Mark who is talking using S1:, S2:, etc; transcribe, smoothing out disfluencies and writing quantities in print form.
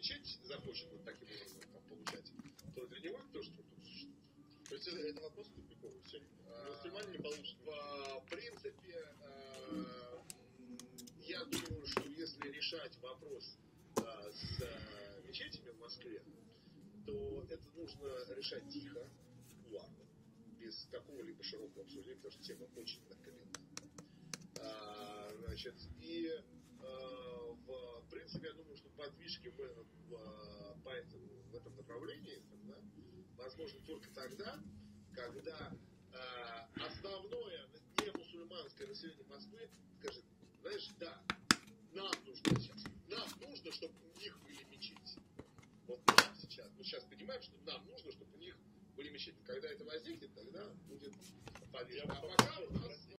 S1: мечеть захочет вот таким образом там, получать, то для него это тоже структура существует.
S2: То есть это вопрос тупиковый. Все. Мусульмане не получат.
S1: В принципе, я думаю, что если решать вопрос с мечетями в Москве, то это нужно решать тихо, кулуарно, без какого-либо широкого обсуждения, потому что тема очень накаленная. Значит, и в принципе, я думаю, что подвижки в этом направлении да, возможно только тогда, когда основное немусульманское население Москвы скажет, знаешь, да, нам нужно сейчас, нам нужно, чтобы у них были мечети. Вот нам сейчас, мы сейчас понимаем, что нам нужно, чтобы у них были мечети. Когда это возникнет, тогда будет подвижка. А пока у нас